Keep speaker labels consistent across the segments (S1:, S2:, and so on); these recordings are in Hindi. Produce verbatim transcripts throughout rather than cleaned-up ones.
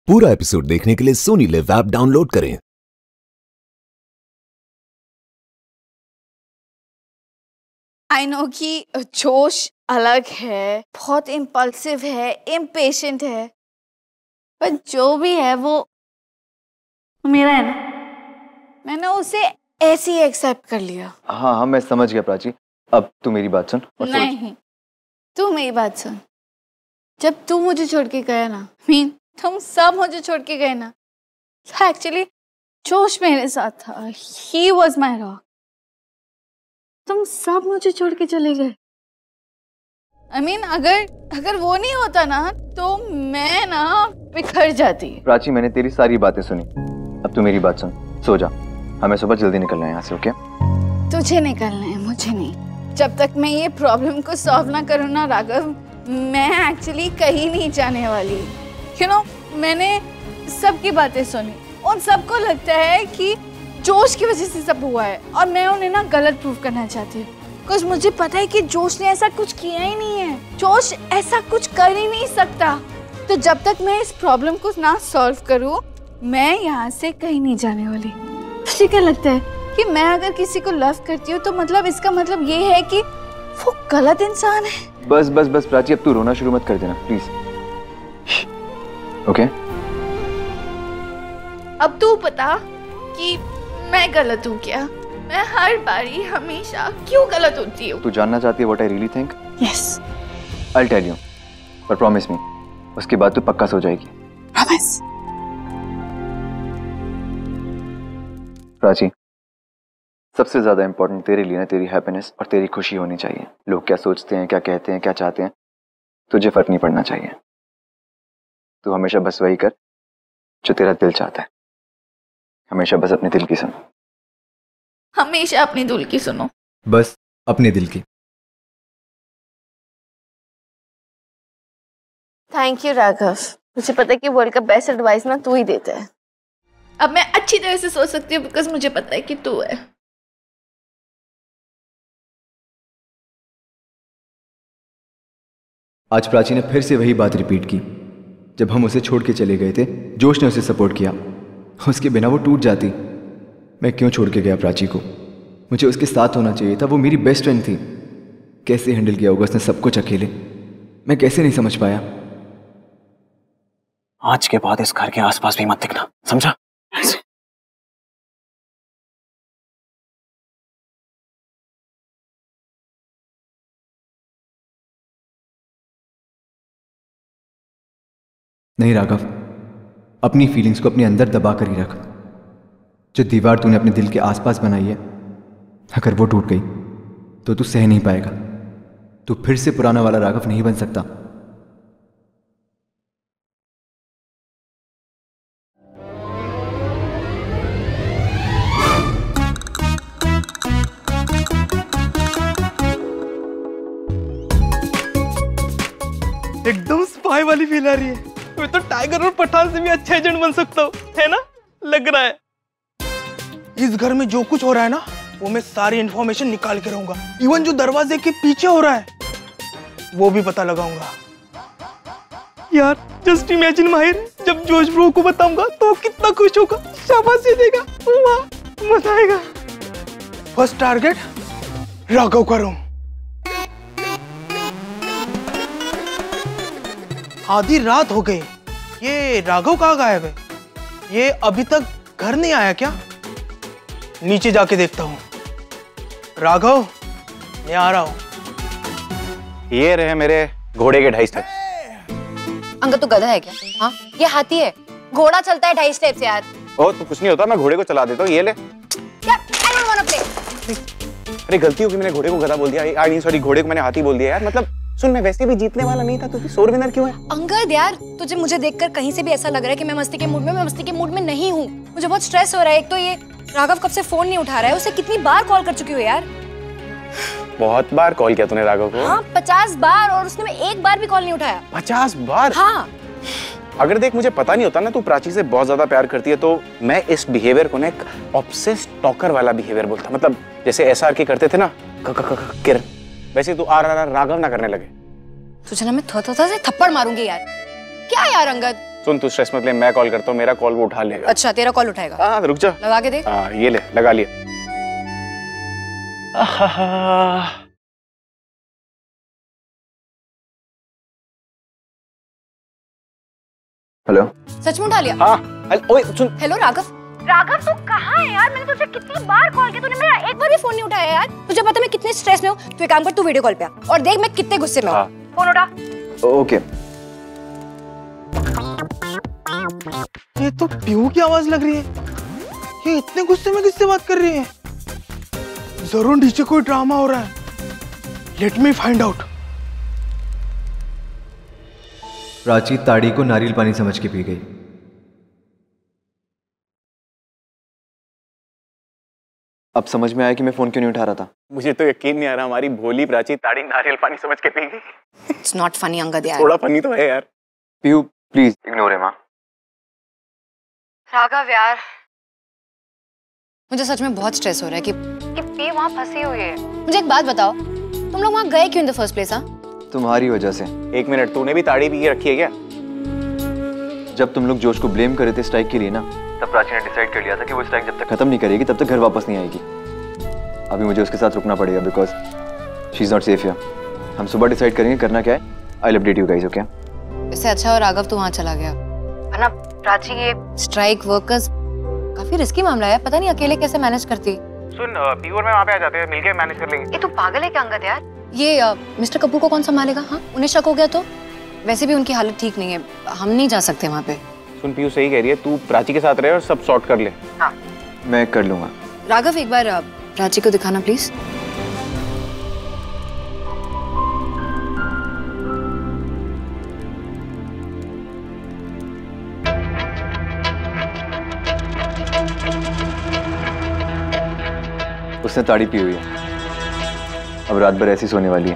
S1: पूरा एपिसोड देखने के लिए सोनी लिव ऐप डाउनलोड करें।
S2: आई नो कि जोश अलग है, बहुत इम्पल्सिव है, इम्पेशेंट है, पर जो भी है वो मेरा है ना, मैंने उसे ऐसे ही एक्सेप्ट कर लिया।
S3: हाँ हाँ मैं समझ गया प्राची, अब तू मेरी बात सुन। और
S2: नहीं, तू मेरी बात सुन। जब तू मुझे छोड़ के गया ना, मीन तुम सब मुझे छोड़ के गए ना, एक्चुअली जोश मेरे साथ था, ही वॉज माई रॉक। तुम सब मुझे छोड़ के चले गए। आई I मीन mean, अगर अगर वो नहीं होता ना तो मैं ना बिखर जाती।
S3: प्राची मैंने तेरी सारी बातें सुनी, अब तू मेरी बात सुन, सो जा, हमें सुबह जल्दी निकलना है यहाँ से। ओके?
S2: तुझे निकलना है, मुझे नहीं। जब तक मैं ये प्रॉब्लम को सॉल्व ना करूँ ना राघव, मैं एक्चुअली कहीं नहीं जाने वाली। यू नो, मैंने सबकी बातें सुनी, उन सबको लगता है कि जोश की वजह से सब हुआ है, और मैं उन्हें ना गलत प्रूव करना चाहती हूँ। कुछ मुझे पता है कि जोश ने ऐसा कुछ किया ही नहीं है, जोश ऐसा कुछ कर ही नहीं सकता। तो जब तक मैं इस प्रॉब्लम को ना सॉल्व करूँ, मैं यहाँ से कहीं नहीं जाने वाली। तुझे क्या लगता है कि मैं अगर किसी को लव करती हूँ तो मतलब इसका मतलब ये है कि वो गलत इंसान है?
S3: बस बस बस प्राची, अब तू रोना शुरू मत कर देना प्लीज। ओके?
S2: अब तू बता कि मैं गलत हूँ क्या? मैं हर बारी हमेशा क्यों गलत होती हूँ?
S3: तू जानना चाहती है what I really think?
S2: Yes,
S3: I will tell you, पर प्रॉमिस मी, उसके बाद तू पक्का सो जाएगी।
S2: प्रॉमिस।
S3: प्राची, सबसे ज्यादा इंपॉर्टेंट तेरे लिए ना तेरी हैप्पीनेस और तेरी खुशी होनी चाहिए। लोग क्या सोचते हैं, क्या कहते हैं, क्या चाहते हैं, तुझे फर्क नहीं पड़ना चाहिए। तू हमेशा बस वही कर जो तेरा दिल चाहता है। हमेशा बस अपने दिल की सुनो।
S2: हमेशा अपने दिल की सुनो।
S3: बस अपने दिल की।
S2: थैंक यू राघव, मुझे पता है कि वर्ल्ड का बेस्ट एडवाइस ना तू ही देता है। अब मैं अच्छी तरह से सोच सकती हूँ बिकॉज मुझे पता है कि तू है।
S3: आज प्राची ने फिर से वही बात रिपीट की। जब हम उसे छोड़ के चले गए थे, जोश ने उसे सपोर्ट किया, उसके बिना वो टूट जाती। मैं क्यों छोड़ के गया प्राची को? मुझे उसके साथ होना चाहिए था, वो मेरी बेस्ट फ्रेंड थी। कैसे हैंडल किया होगा उसने सब कुछ अकेले, मैं कैसे नहीं समझ पाया।
S4: आज के बाद इस घर के आसपास भी मत दिखना, समझा?
S3: नहीं राघव, अपनी फीलिंग्स को अपने अंदर दबा कर ही रख। जो दीवार तूने अपने दिल के आसपास बनाई है, अगर वो टूट गई तो तू सह नहीं पाएगा। तू फिर से पुराना वाला राघव नहीं बन सकता।
S5: एकदम स्पाई वाली फील आ रही है। मैं तो टाइगर और पठान से भी अच्छा एजेंट बन सकता हूँ, है ना? लग रहा है इस घर में जो कुछ हो रहा है ना, वो मैं सारी इंफॉर्मेशन निकाल के रहूंगा। इवन जो दरवाजे के पीछे हो रहा है वो भी पता लगाऊंगा। यार जस्ट इमेजिन माहिर, जब जोश ब्रो को बताऊंगा तो वो कितना खुश होगा, शाबाशी देगा, वाह मजा आएगा। फर्स्ट टारगेट राघव का रूम। आधी रात हो गई, ये राघव कहाँ गायब है? ये अभी तक घर नहीं आया क्या? नीचे जाके देखता हूँ। राघव, मैं आ रहा हूँ।
S4: ये रहे मेरे घोड़े के ढाई स्टेप।
S6: अंगद तो गधा है क्या? हाँ, ये हाथी है, घोड़ा चलता है ढाई स्टेप से यार।
S4: ओ तो कुछ नहीं होता, मैं घोड़े को चला देता हूँ। ये ले।
S6: यार, I don't wanna play।
S4: अरे गलती होगी, मैंने घोड़े को गधा बोल दिया। आई मीन सॉरी, घोड़े को मैंने हाथी बोल दिया यार। मतलब सुन, मैं वैसे भी जीतने वाला नहीं था, तू सोर विनर क्यों है?
S6: अंगद यार, तुझे मुझे देखकर कहीं से भी ऐसा लग रहा है कि मैं मस्ती के मूड में मैं मस्ती के मूड में नहीं हूँ। मुझे बहुत स्ट्रेस हो रहा है। एक तो ये राघव कब से फोन नहीं उठा रहा है, उसे कितनी बार कॉल कर चुकी हो यार?
S4: बहुत बार कॉल किया तूने राघव को?
S6: हाँ, पचास बार, और उसने एक बार भी कॉल नहीं उठाया।
S4: पचास बार?
S6: हाँ।
S4: अगर देख, मुझे पता नहीं होता ना तू प्राची से बहुत ज्यादा प्यार करती है, तो मैं इस बिहेवियर को ना एक ऑब्सेस्ड टॉकर वाला बिहेवियर बोलता। मतलब जैसे एसआर के करते थे ना किरण, वैसे तू आर आर राघव ना करने लगे।
S6: तुझे ना मैं थो थो से थप्पड़ मारूंगी यार। क्या यार अंगद?
S4: सुन तू स्ट्रेस मत ले, मैं कॉल करता हूँ, मेरा कॉल वो उठा लेगा।
S6: अच्छा तेरा कॉल उठाएगा?
S4: हाँ रुक जा,
S6: लगा के देख।
S4: हाँ ये ले लगा लिया।
S3: हेलो।
S6: सच में उठा लिया?
S4: हाँ ओए सुन।
S6: हेलो राघव। राघव तू कहाँ है यार? मैंने तुझे कितनी बार कॉल किया, तूने मेरा एक बार भी फोन नहीं उठाया यार। तुझे पता मैं कितने स्ट्रेस में हूँ। तू एक काम कर, तू वीडियो कॉल पे आ और देख मैं कितने गुस्से में हूँ। फोन उठा।
S3: ओके।
S5: ये तो पीहू की आवाज लग रही है। ये इतने गुस्से में किससे बात कर रही है? जरूर नीचे कोई ड्रामा हो रहा है। Let me find out.
S3: Prachi ताड़ी को नारियल पानी समझ के पी गई। अब समझ में आया कि मैं फोन क्यों नहीं उठा रहा था।
S4: मुझे तो यकीन नहीं आ रहा, हमारी भोली प्राची ताड़ी नारियल पानी समझ के पी गई।
S6: इट्स नॉट फनी अंगद यार।
S4: थोड़ा फनी तो है यार।
S3: पीहू प्लीज इग्नोर है माँ।
S6: राघव यार मुझे सच में बहुत स्ट्रेस हो रहा है कि कि पी वहाँ फंसी हुई है। मुझे एक बात बताओ, तुम लोग वहाँ गए क्यों इन द फर्स्ट प्लेस? हाँ
S3: तुम्हारी वजह से।
S4: एक मिनट, तूने भी ताड़ी पी के रखी है क्या?
S3: जब तुम लोग जोश को ब्लेम कर रहे थे स्ट्राइक के लिए ना, तब प्राची ने डिसाइड कर लिया था कि वो स्ट्राइक जब तक खत्म नहीं करेगी तब तक घर वापस नहीं आएगी। अभी मुझे उसके साथ रुकना पड़ेगा because she is not safe here. हम सुबह डिसाइड करेंगे करना क्या है। I will update you guys. Okay?
S6: इससे अच्छा हो राघव तू वहाँ चला गया, वरना प्राची ये स्ट्राइक वर्कर्स काफी रिस्की मामला है। पता नहीं अकेले कैसे मैनेज करती।
S4: सुन पीहू और मैं वहाँ पे आ जाते हैं, मिलके मैनेज कर लेंगे।
S6: ये तू पागल है क्या अंगद यार? ये uh, मिस्टर कपूर को कौन संभालेगा? हाँ उन्हें शक हो गया तो? वैसे भी उनकी हालत ठीक नहीं है, हम नहीं जा सकते वहाँ पे।
S4: सुन पीहू सही कह रही है, तू प्राची के साथ रहे और सब सॉर्ट कर ले।
S6: हाँ
S3: मैं कर लूंगा।
S6: राघव एक बार uh, प्राची को दिखाना प्लीज।
S3: उसने ताड़ी पी हुई है, अब रात भर ऐसी सोने वाली है।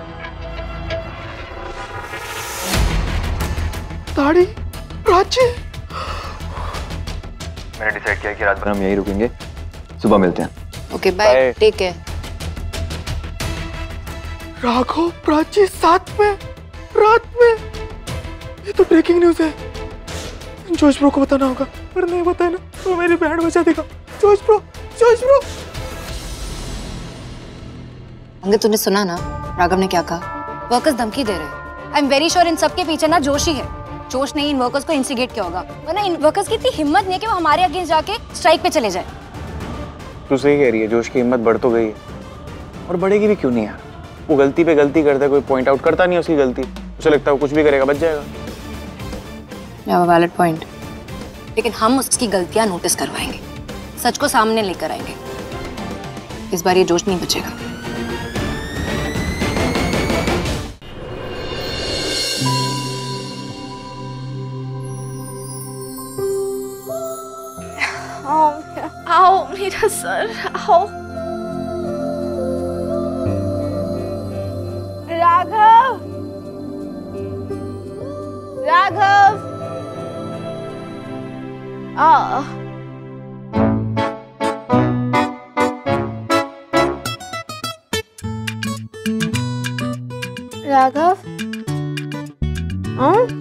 S5: ताड़ी प्राची।
S3: मैंने डिसाइड किया कि रात भर हम यहीं रुकेंगे, सुबह मिलते हैं।
S6: Okay bye, take care.
S5: Raghav Prachi साथ में रात में, ये तो ब्रेकिंग न्यूज है। जोश ब्रो को बताना होगा, पर नहीं बताया ना तो मेरी बैंड बजा देगा। जोश ब्रो, जोश ब्रो।
S6: अंगद तूने सुना ना राघव ने क्या कहा? वर्कर्स धमकी दे रहे। आई एम वेरी श्योर इन सबके पीछे ना जोश ही है। जोश ने इन वर्कर्स को इंस्टिगेट किया होगा, वरना इन वर्कर्स की इतनी हिम्मत नहीं है कि वो हमारे अगेंस्ट जाके स्ट्राइक पे चले जाए।
S4: तू सही कह रही है, जोश की हिम्मत बढ़ तो गई है, और बढ़ेगी भी क्यों नहीं यार। वो गलती पे गलती करता है, कोई पॉइंट आउट करता नहीं है उसकी गलती। उसे लगता है वो कुछ भी करेगा बच जाएगा।
S6: या वैलिड पॉइंट, लेकिन हम उसकी गलतियां नोटिस करवाएंगे, सच को सामने लेकर आएंगे। इस बार ये जोश नहीं बचेगा।
S2: आओ मेरा सर, आओ। राघव, राघव, आ राघव, हाँ?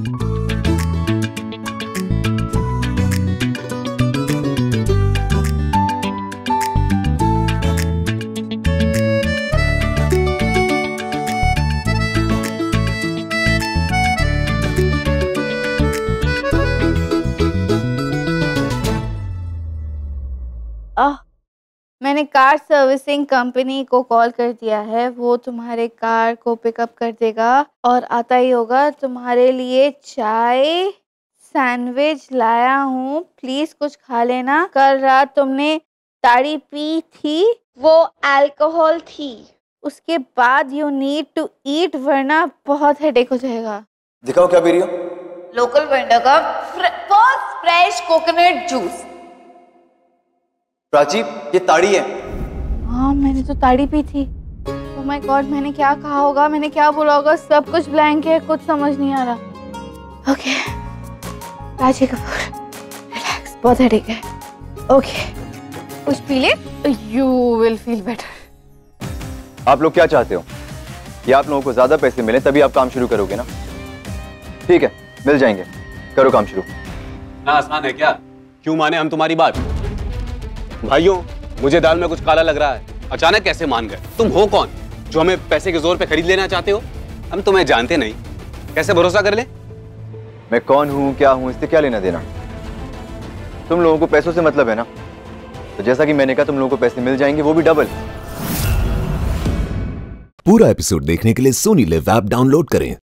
S2: आह, मैंने कार सर्विसिंग कंपनी को कॉल कर दिया है। वो तुम्हारे कार को पिकअप कर देगा और आता ही होगा। तुम्हारे लिए चाय सैंडविच लाया हूँ, प्लीज कुछ खा लेना। कल रात तुमने ताड़ी पी थी, वो अल्कोहल थी। उसके बाद यू नीड टू ईट, वरना बहुत हेडेक हो जाएगा।
S3: दिखाओ क्या पी रही हो?
S2: लोकल वेंडर का first fresh coconut juice.
S3: Prachi ये ताड़ी है।
S2: हाँ मैंने तो ताड़ी पी थी। ओह माय गॉड, मैंने क्या कहा होगा, मैंने क्या बोला होगा, सब कुछ ब्लैंक है, कुछ समझ नहीं आ रहा। ओके राजी कपूर, रिलैक्स, बहुत हेडेक है। ओके कुछ पी ले, यू विल फील बेटर।
S3: आप लोग क्या चाहते हो? ये आप लोगों को ज्यादा पैसे मिले तभी आप काम शुरू करोगे ना? ठीक है मिल जाएंगे, करो काम शुरू।
S7: ना आसान है क्या? क्यों माने हम तुम्हारी बात? भाइयों, मुझे दाल में कुछ काला लग रहा है। अचानक कैसे मान गए? तुम हो कौन जो हमें पैसे के जोर पे खरीद लेना चाहते हो? हम तुम्हें जानते नहीं, कैसे भरोसा कर ले?
S3: मैं कौन हूँ, क्या हूँ, इससे क्या लेना देना? तुम लोगों को पैसों से मतलब है ना, तो जैसा कि मैंने कहा तुम लोगों को पैसे मिल जाएंगे, वो भी डबल।
S1: पूरा एपिसोड देखने के लिए सोनी लिव ऐप डाउनलोड करें।